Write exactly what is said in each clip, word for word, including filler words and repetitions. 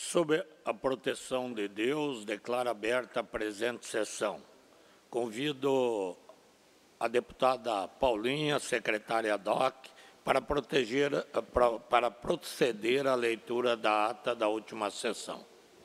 Sob a proteção de Deus, declaro aberta a presente sessão. Convido a deputada Paulinha, secretária D O C, para, proteger, para proceder à leitura da ata da última sessão.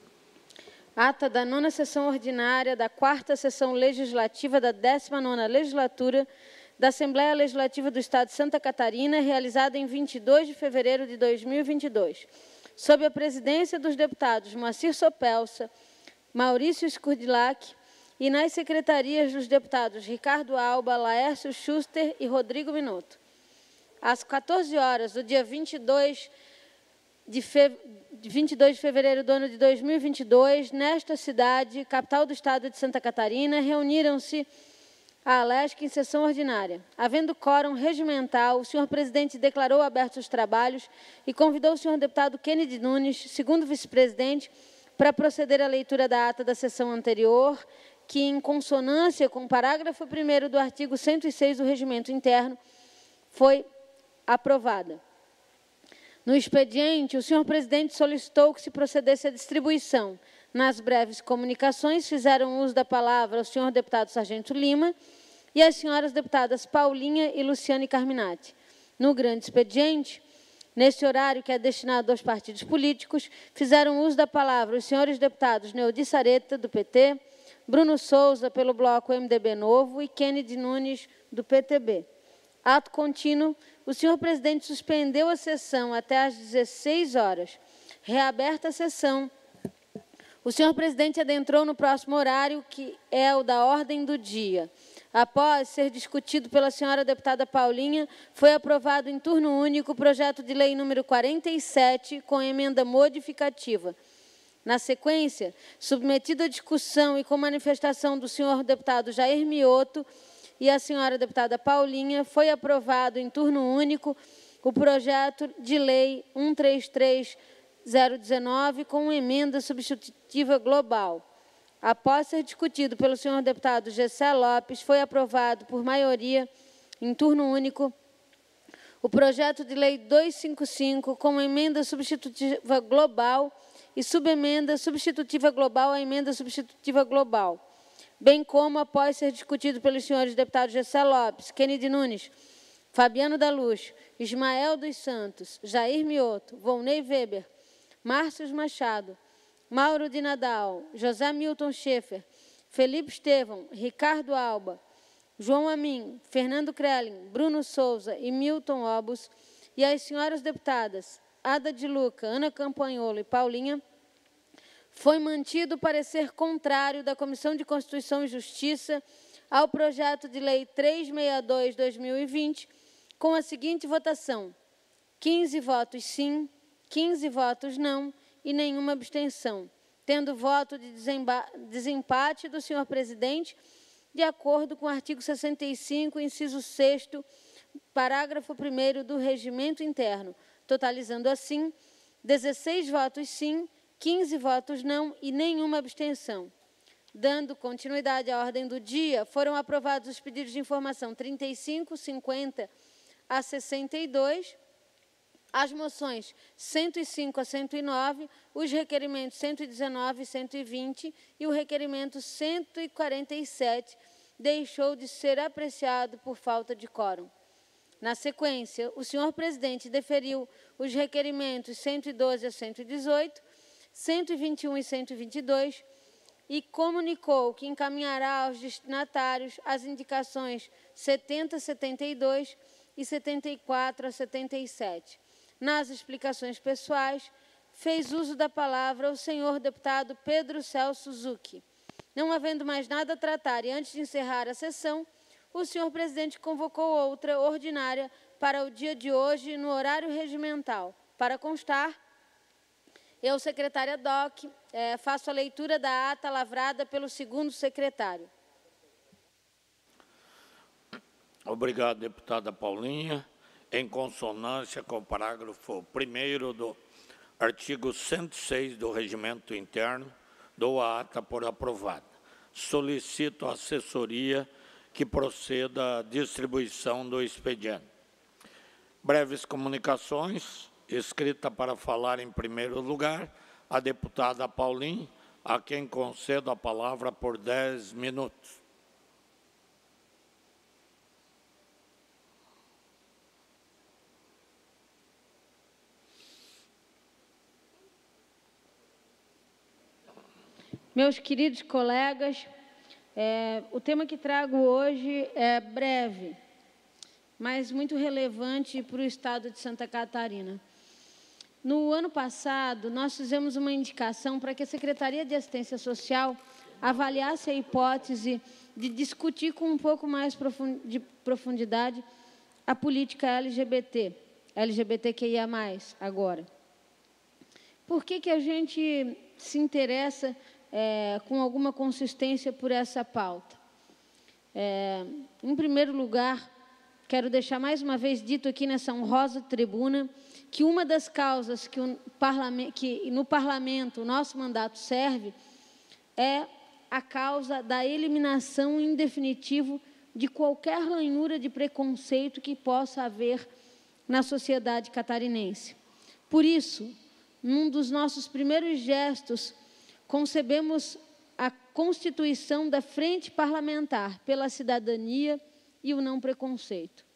Ata da nona sessão ordinária da quarta sessão legislativa da décima nona legislatura da Assembleia Legislativa do Estado de Santa Catarina, realizada em vinte e dois de fevereiro de dois mil e vinte e dois, sob a presidência dos deputados Moacir Sopelsa, Maurício Scurdilac, e nas secretarias dos deputados Ricardo Alba, Laércio Schuster e Rodrigo Minotto. Às quatorze horas do dia vinte e dois de fevereiro do ano de dois mil e vinte e dois, nesta cidade, capital do Estado de Santa Catarina, reuniram-se a Alesc em sessão ordinária. Havendo quórum regimental, o senhor presidente declarou abertos os trabalhos e convidou o senhor deputado Kennedy Nunes, segundo vice-presidente, para proceder à leitura da ata da sessão anterior, que, em consonância com o parágrafo primeiro do artigo cento e seis do Regimento Interno, foi aprovada. No expediente, o senhor presidente solicitou que se procedesse à distribuição. Nas breves comunicações, fizeram uso da palavra o senhor deputado Sargento Lima e as senhoras deputadas Paulinha e Luciane Carminati. No grande expediente, nesse horário que é destinado aos partidos políticos, fizeram uso da palavra os senhores deputados Neudi Sareta, do P T, Bruno Souza, pelo bloco M D B Novo, e Kennedy Nunes, do P T B. Ato contínuo, o senhor presidente suspendeu a sessão até às dezesseis horas. Reaberta a sessão, o senhor presidente adentrou no próximo horário, que é o da ordem do dia. Após ser discutido pela senhora deputada Paulinha, foi aprovado em turno único o projeto de lei número quarenta e sete, com emenda modificativa. Na sequência, submetido à discussão e com manifestação do senhor deputado Jair Mioto e a senhora deputada Paulinha, foi aprovado em turno único o projeto de lei cento e trinta e três mil dezenove com emenda substitutiva global. Após ser discutido pelo senhor deputado Gessé Lopes, foi aprovado por maioria em turno único o projeto de lei duzentos e cinquenta e cinco com emenda substitutiva global e subemenda substitutiva global à emenda substitutiva global, bem como após ser discutido pelos senhores deputados Gessé Lopes, Kennedy Nunes, Fabiano da Luz, Ismael dos Santos, Jair Mioto, Volney Weber, Márcio Machado, Mauro de Nadal, José Milton Schaefer, Felipe Estevão, Ricardo Alba, João Amin, Fernando Krelling, Bruno Souza e Milton Obus, e as senhoras deputadas Ada de Luca, Ana Campanholo e Paulinha, foi mantido o parecer contrário da Comissão de Constituição e Justiça ao projeto de lei trezentos e sessenta e dois barra dois mil e vinte, com a seguinte votação: quinze votos sim, quinze votos não e nenhuma abstenção, tendo voto de desempate do senhor presidente, de acordo com o artigo sessenta e cinco, inciso sexto, parágrafo primeiro do Regimento Interno, totalizando assim dezesseis votos sim, quinze votos não e nenhuma abstenção. Dando continuidade à ordem do dia, foram aprovados os pedidos de informação trinta e cinco, cinquenta a sessenta e dois, as moções cento e cinco a cento e nove, os requerimentos cento e dezenove e cento e vinte e o requerimento cento e quarenta e sete deixou de ser apreciado por falta de quórum. Na sequência, o senhor presidente deferiu os requerimentos cento e doze a cento e dezoito, cento e vinte e um e cento e vinte e dois e comunicou que encaminhará aos destinatários as indicações setenta a setenta e dois e setenta e quatro a setenta e sete. Nas explicações pessoais, fez uso da palavra o senhor deputado Pedro Celso Zucchi. Não havendo mais nada a tratar e antes de encerrar a sessão, o senhor presidente convocou outra ordinária para o dia de hoje, no horário regimental. Para constar, eu, secretária D O C, eh, faço a leitura da ata lavrada pelo segundo secretário. Obrigado, deputada Paulinha. Em consonância com o parágrafo primeiro do artigo cento e seis do Regimento Interno, dou a ata por aprovada. Solicito a assessoria que proceda à distribuição do expediente. Breves comunicações. Escrita para falar em primeiro lugar, a deputada Paulinha, a quem concedo a palavra por dez minutos. Meus queridos colegas, é, o tema que trago hoje é breve, mas muito relevante para o estado de Santa Catarina. No ano passado, nós fizemos uma indicação para que a Secretaria de Assistência Social avaliasse a hipótese de discutir com um pouco mais de profundidade a política L G B T, L G B T Q I A mais, agora. Por que que a gente se interessa é, com alguma consistência por essa pauta? É, em primeiro lugar, quero deixar mais uma vez dito aqui nessa honrosa tribuna que uma das causas que, o parlamento, que no parlamento o nosso mandato serve é a causa da eliminação em definitivo de qualquer ranhura de preconceito que possa haver na sociedade catarinense. Por isso, num dos nossos primeiros gestos, concebemos a constituição da Frente Parlamentar pela Cidadania e o Não Preconceito.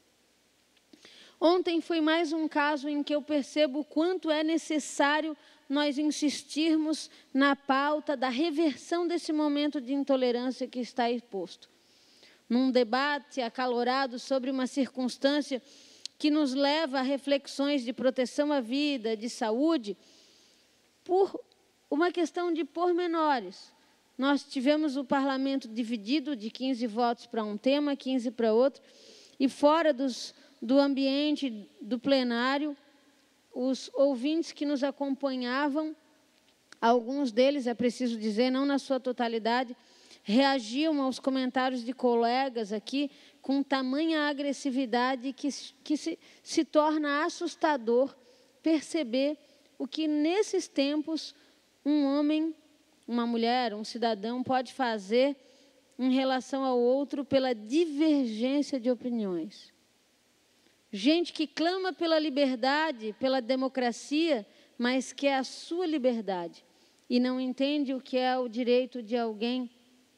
Ontem foi mais um caso em que eu percebo o quanto é necessário nós insistirmos na pauta da reversão desse momento de intolerância que está exposto. Num debate acalorado sobre uma circunstância que nos leva a reflexões de proteção à vida, de saúde, por uma questão de pormenores. Nós tivemos o parlamento dividido de quinze votos para um tema, quinze para outro, e fora dos, do ambiente do plenário, os ouvintes que nos acompanhavam, alguns deles, é preciso dizer, não na sua totalidade, reagiam aos comentários de colegas aqui com tamanha agressividade que, que se, se torna assustador perceber o que, nesses tempos, um homem, uma mulher, um cidadão pode fazer em relação ao outro pela divergência de opiniões. Gente que clama pela liberdade, pela democracia, mas quer a sua liberdade e não entende o que é o direito de alguém.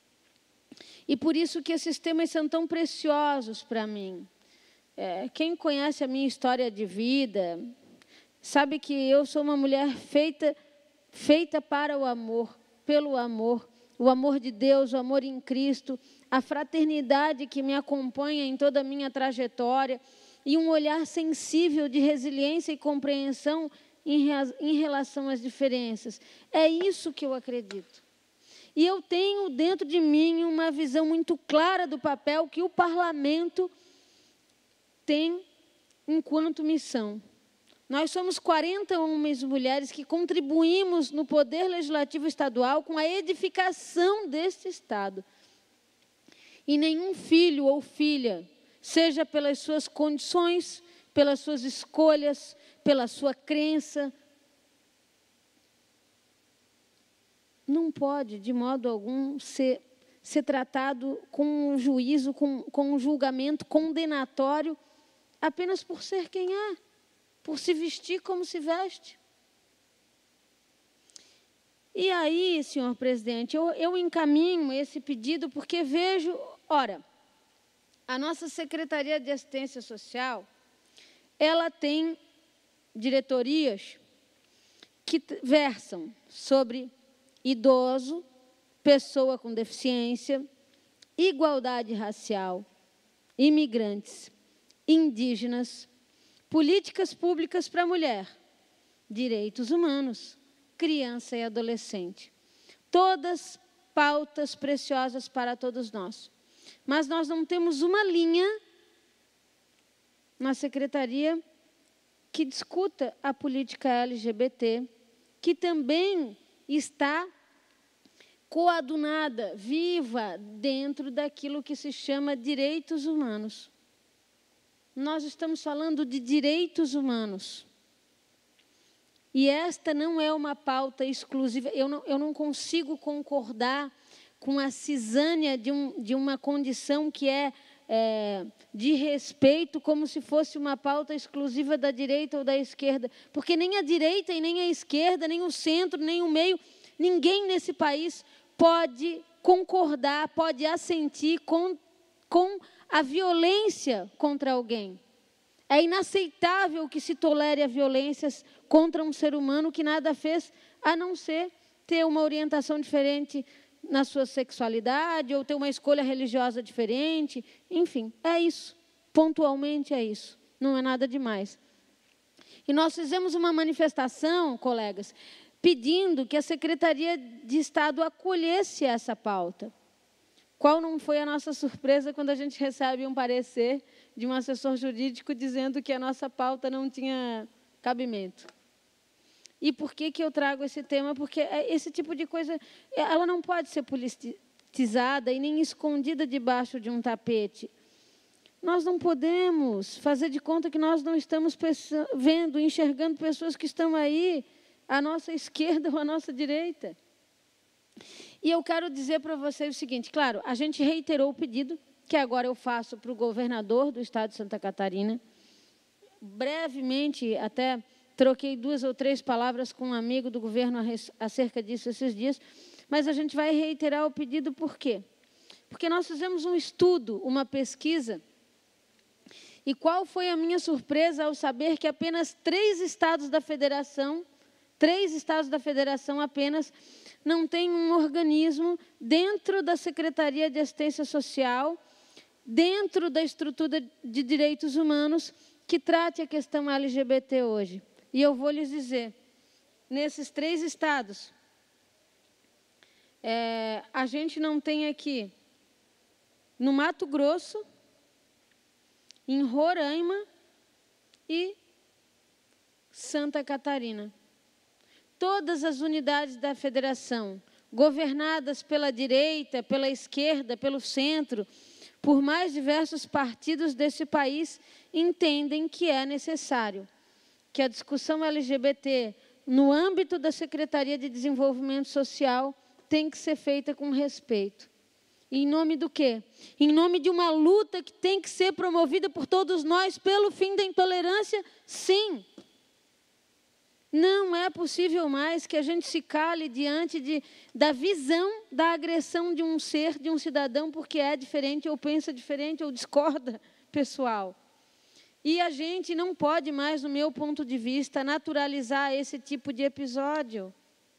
E por isso que esses temas são tão preciosos para mim. É, quem conhece a minha história de vida sabe que eu sou uma mulher feita, feita para o amor, pelo amor, o amor de Deus, o amor em Cristo, a fraternidade que me acompanha em toda a minha trajetória e um olhar sensível de resiliência e compreensão em, em relação às diferenças. É isso que eu acredito. E eu tenho dentro de mim uma visão muito clara do papel que o parlamento tem enquanto missão. Nós somos quarenta homens e mulheres que contribuímos no Poder Legislativo Estadual com a edificação deste Estado. E nenhum filho ou filha, seja pelas suas condições, pelas suas escolhas, pela sua crença, não pode, de modo algum, ser, ser tratado com um juízo, com, com um julgamento condenatório, apenas por ser quem é, por se vestir como se veste. E aí, senhor presidente, eu, eu encaminho esse pedido porque vejo, ora, a nossa Secretaria de Assistência Social, ela tem diretorias que versam sobre idoso, pessoa com deficiência, igualdade racial, imigrantes, indígenas, políticas públicas para a mulher, direitos humanos, criança e adolescente. Todas pautas preciosas para todos nós. Mas nós não temos uma linha na Secretaria que discuta a política L G B T, que também está coadunada, viva, dentro daquilo que se chama direitos humanos. Nós estamos falando de direitos humanos. E esta não é uma pauta exclusiva. Eu não, eu não consigo concordar com a cisânia de, um, de uma condição que é, é, de respeito como se fosse uma pauta exclusiva da direita ou da esquerda, porque nem a direita e nem a esquerda, nem o centro, nem o meio, ninguém nesse país pode concordar, pode assentir com, com a violência contra alguém. É inaceitável que se tolere a violência contra um ser humano que nada fez a não ser ter uma orientação diferente na sua sexualidade, ou ter uma escolha religiosa diferente, enfim, é isso, pontualmente é isso, não é nada demais. E nós fizemos uma manifestação, colegas, pedindo que a Secretaria de Estado acolhesse essa pauta. Qual não foi a nossa surpresa quando a gente recebe um parecer de um assessor jurídico dizendo que a nossa pauta não tinha cabimento. E por que que eu trago esse tema? Porque esse tipo de coisa, ela não pode ser politizada e nem escondida debaixo de um tapete. Nós não podemos fazer de conta que nós não estamos vendo, enxergando pessoas que estão aí, à nossa esquerda ou à nossa direita. E eu quero dizer para vocês o seguinte, claro, a gente reiterou o pedido, que agora eu faço para o governador do estado de Santa Catarina. Brevemente, até troquei duas ou três palavras com um amigo do governo acerca disso esses dias, mas a gente vai reiterar o pedido por quê? Porque nós fizemos um estudo, uma pesquisa, e qual foi a minha surpresa ao saber que apenas três estados da federação, três estados da federação apenas, não têm um organismo dentro da Secretaria de Assistência Social, dentro da estrutura de direitos humanos, que trate a questão L G B T hoje. E eu vou lhes dizer, nesses três estados, é, a gente não tem aqui, no Mato Grosso, em Roraima e Santa Catarina. Todas as unidades da federação, governadas pela direita, pela esquerda, pelo centro, por mais diversos partidos desse país, entendem que é necessário que a discussão L G B T, no âmbito da Secretaria de Desenvolvimento Social, tem que ser feita com respeito. E em nome do quê? Em nome de uma luta que tem que ser promovida por todos nós pelo fim da intolerância, sim. Não é possível mais que a gente se cale diante de, da visão da agressão de um ser, de um cidadão, porque é diferente, ou pensa diferente, ou discorda, pessoal. E a gente não pode mais, no meu ponto de vista, naturalizar esse tipo de episódio.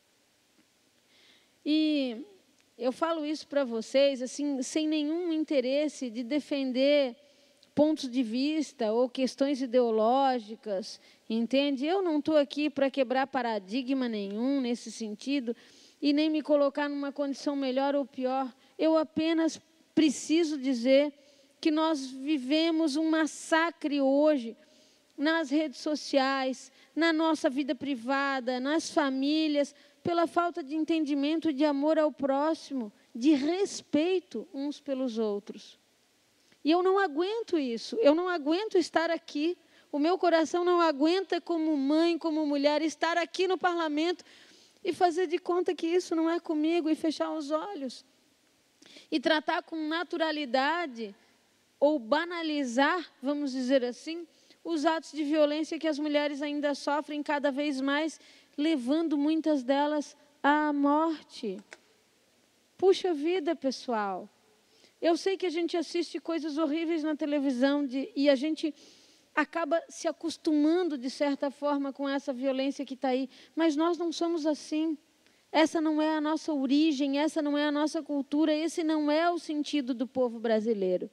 E eu falo isso para vocês, assim, sem nenhum interesse de defender pontos de vista ou questões ideológicas, entende? Eu não estou aqui para quebrar paradigma nenhum nesse sentido e nem me colocar numa condição melhor ou pior. Eu apenas preciso dizer que nós vivemos um massacre hoje nas redes sociais, na nossa vida privada, nas famílias, pela falta de entendimento, de amor ao próximo, de respeito uns pelos outros. E eu não aguento isso, eu não aguento estar aqui, o meu coração não aguenta como mãe, como mulher, estar aqui no parlamento e fazer de conta que isso não é comigo e fechar os olhos. E tratar com naturalidade ou banalizar, vamos dizer assim, os atos de violência que as mulheres ainda sofrem cada vez mais, levando muitas delas à morte. Puxa vida, pessoal. Eu sei que a gente assiste coisas horríveis na televisão de, e a gente acaba se acostumando, de certa forma, com essa violência que está aí, mas nós não somos assim. Essa não é a nossa origem, essa não é a nossa cultura, esse não é o sentido do povo brasileiro.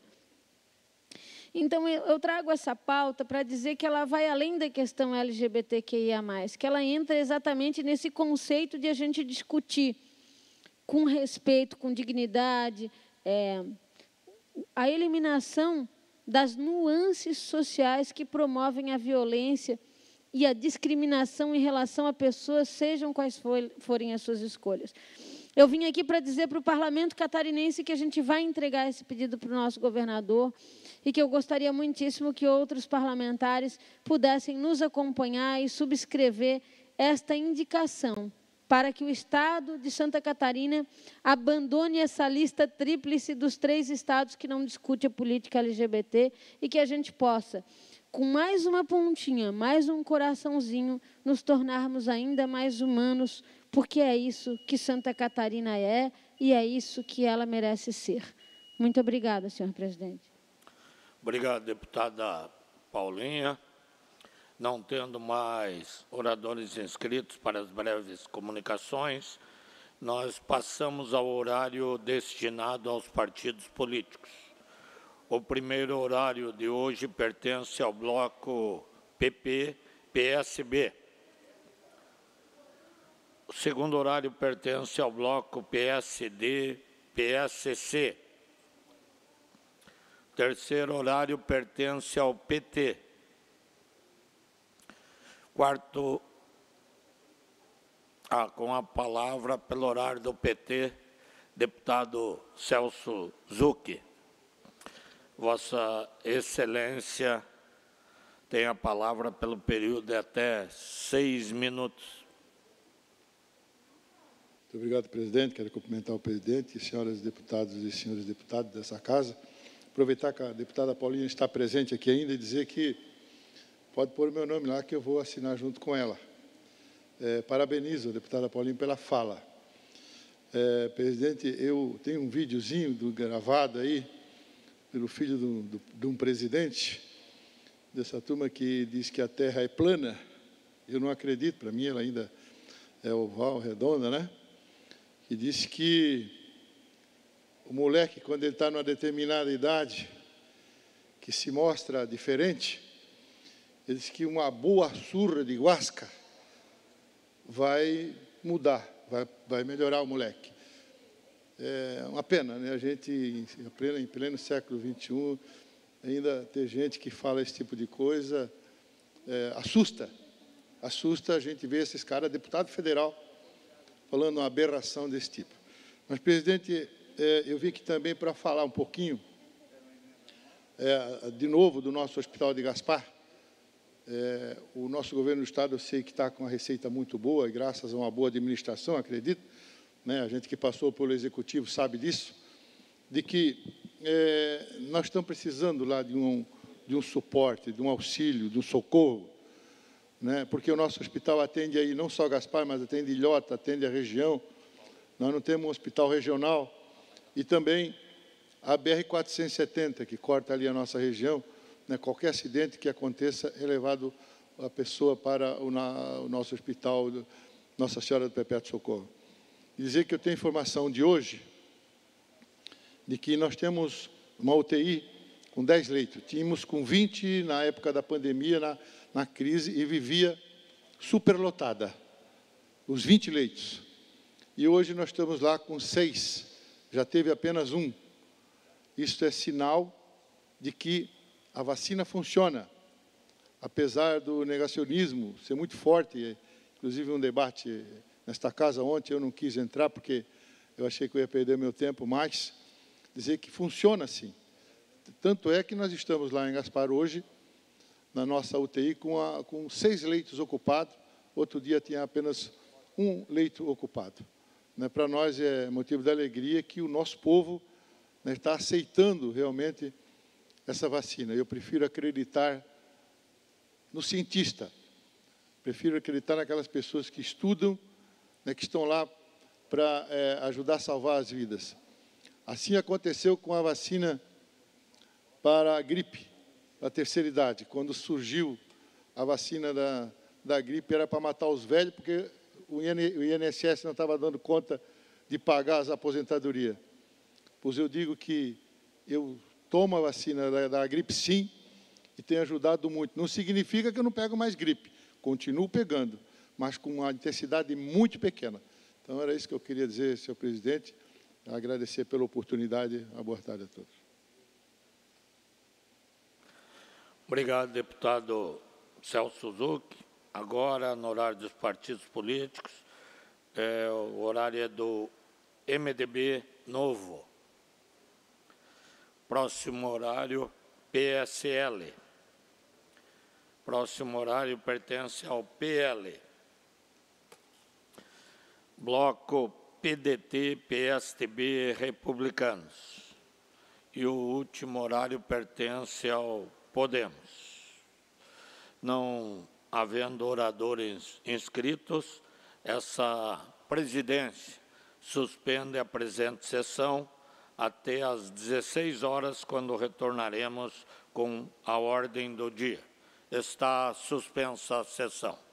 Então, eu trago essa pauta para dizer que ela vai além da questão L G B T Q I A mais, que ela entra exatamente nesse conceito de a gente discutir com respeito, com dignidade, é, a eliminação das nuances sociais que promovem a violência e a discriminação em relação a pessoas, sejam quais for, forem as suas escolhas. Eu vim aqui para dizer para o Parlamento catarinense que a gente vai entregar esse pedido para o nosso governador e que eu gostaria muitíssimo que outros parlamentares pudessem nos acompanhar e subscrever esta indicação para que o Estado de Santa Catarina abandone essa lista tríplice dos três estados que não discute a política L G B T e que a gente possa, com mais uma pontinha, mais um coraçãozinho, nos tornarmos ainda mais humanos, porque é isso que Santa Catarina é e é isso que ela merece ser. Muito obrigada, senhor presidente. Obrigado, deputada Paulinha. Não tendo mais oradores inscritos para as breves comunicações, nós passamos ao horário destinado aos partidos políticos. O primeiro horário de hoje pertence ao bloco P P, P S B. O segundo horário pertence ao bloco P S D, P S C. O terceiro horário pertence ao P T. Quarto, ah, com a palavra, pelo horário do P T, deputado Celso Zucchi. Vossa Excelência tem a palavra pelo período de até seis minutos. Muito obrigado, presidente. Quero cumprimentar o presidente, senhoras deputadas e senhores deputados dessa casa. Aproveitar que a deputada Paulinha está presente aqui ainda e dizer que pode pôr o meu nome lá que eu vou assinar junto com ela. É, parabenizo a deputada Paulinha pela fala. É, presidente, eu tenho um videozinho do, gravado aí pelo filho do, do, de um presidente dessa turma que diz que a Terra é plana. Eu não acredito, para mim ela ainda é oval, redonda, né? Que diz que o moleque, quando ele está numa determinada idade, que se mostra diferente, ele diz que uma boa surra de guasca vai mudar, vai, vai melhorar o moleque. É uma pena, né? A gente, em pleno, em pleno século vinte e um, ainda ter gente que fala esse tipo de coisa, é, assusta. Assusta a gente ver esses caras, deputado federal, falando uma aberração desse tipo. Mas, presidente, é, eu vim aqui também para falar um pouquinho, é, de novo, do nosso Hospital de Gaspar. É, o nosso governo do Estado, eu sei que está com uma receita muito boa, e graças a uma boa administração, acredito, né, a gente que passou pelo Executivo sabe disso, de que é, nós estamos precisando lá de um, de um suporte, de um auxílio, de um socorro, né, porque o nosso hospital atende aí não só Gaspar, mas atende Ilhota, atende a região. Nós não temos um hospital regional e também a B R quatrocentos e setenta, que corta ali a nossa região. Né, qualquer acidente que aconteça é levado a pessoa para o, na, o nosso hospital, Nossa Senhora do Perpétuo Socorro. E dizer que eu tenho informação de hoje, de que nós temos uma U T I com dez leitos. Tínhamos com vinte na época da pandemia, na, na crise, e vivia superlotada, os vinte leitos. E hoje nós estamos lá com seis, já teve apenas um. Isso é sinal de que a vacina funciona, apesar do negacionismo ser muito forte, inclusive um debate nesta casa ontem, eu não quis entrar porque eu achei que eu ia perder meu tempo, mas dizer que funciona sim. Tanto é que nós estamos lá em Gaspar hoje, na nossa U T I, com, a, com seis leitos ocupados, outro dia tinha apenas um leito ocupado. Né, para nós é motivo de alegria que o nosso povo, né, está aceitando realmente essa vacina. Eu prefiro acreditar no cientista, prefiro acreditar naquelas pessoas que estudam, né, que estão lá para é, ajudar a salvar as vidas. Assim aconteceu com a vacina para a gripe, da terceira idade. Quando surgiu a vacina da, da gripe, era para matar os velhos, porque o I N S S não estava dando conta de pagar as aposentadorias. Pois eu digo que eu tomo a vacina da, da gripe, sim, e tem ajudado muito. Não significa que eu não pego mais gripe, continuo pegando, mas com uma intensidade muito pequena. Então, era isso que eu queria dizer, senhor presidente, agradecer pela oportunidade. Boa tarde a todos. Obrigado, deputado Celso Zucchi. Agora, no horário dos partidos políticos, é, o horário é do M D B Novo. Próximo horário, P S L. Próximo horário pertence ao P L. bloco P D T, P S T B, Republicanos. E o último horário pertence ao Podemos. Não havendo oradores inscritos, essa presidência suspende a presente sessão até às dezesseis horas, quando retornaremos com a ordem do dia. Está suspensa a sessão.